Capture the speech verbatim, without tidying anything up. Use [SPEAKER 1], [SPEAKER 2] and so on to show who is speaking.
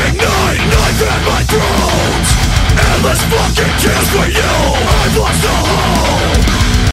[SPEAKER 1] Ignite, knife at my throat. Endless fucking tears for you. I've lost all